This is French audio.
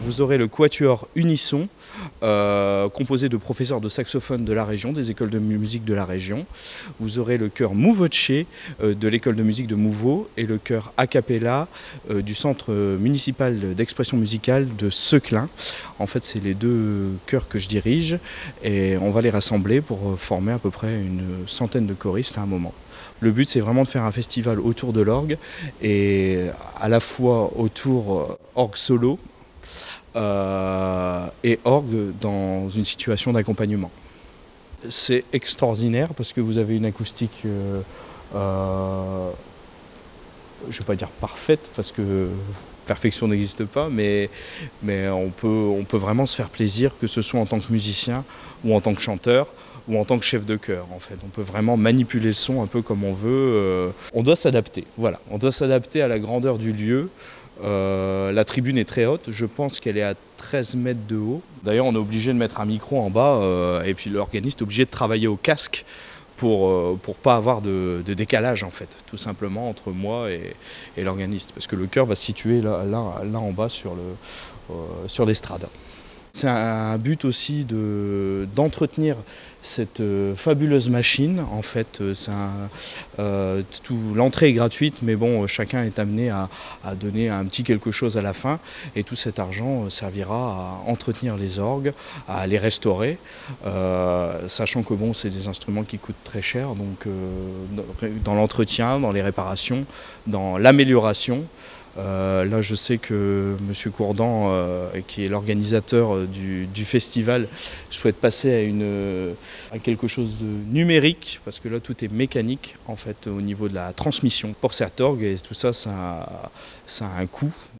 Vous aurez le quatuor Unisson, composé de professeurs de saxophone de la région, des écoles de musique de la région. Vous aurez le chœur Mouvoce de l'école de musique de Mouveau et le chœur a cappella du centre municipal d'expression musicale de Seclin. En fait, c'est les deux chœurs que je dirige et on va les rassembler pour former à peu près une centaine de choristes à un moment. Le but, c'est vraiment de faire un festival autour de l'orgue et à la fois autour orgue solo et orgue dans une situation d'accompagnement. C'est extraordinaire parce que vous avez une acoustique, je ne vais pas dire parfaite parce que perfection n'existe pas, mais on peut vraiment se faire plaisir, que ce soit en tant que musicien ou en tant que chanteur ou en tant que chef de chœur. En fait, on peut vraiment manipuler le son un peu comme on veut. On doit s'adapter, voilà. On doit s'adapter à la grandeur du lieu. La tribune est très haute, je pense qu'elle est à 13 mètres de haut. D'ailleurs, on est obligé de mettre un micro en bas et puis l'organiste est obligé de travailler au casque pour pas avoir de décalage, en fait, tout simplement, entre moi et l'organiste. Parce que le chœur va se situer là en bas sur l'estrade. C'est un but aussi d'entretenir cette fabuleuse machine. En fait, l'entrée est gratuite, mais bon, chacun est amené à donner un petit quelque chose à la fin. Et tout cet argent servira à entretenir les orgues, à les restaurer, sachant que bon, c'est des instruments qui coûtent très cher. Donc, dans l'entretien, dans les réparations, dans l'amélioration. Là, je sais que M. Courdan, qui est l'organisateur du festival, souhaite passer à quelque chose de numérique, parce que là, tout est mécanique, en fait, au niveau de la transmission pour cet orgue, et tout ça, ça a un coût.